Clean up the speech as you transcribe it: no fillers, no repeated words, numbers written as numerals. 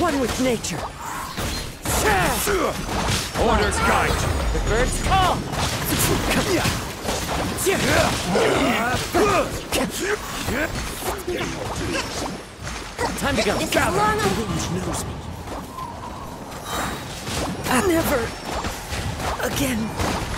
One with nature. Orders guide you. The birds call. Time to go. This is long. The wind knows me. Never again.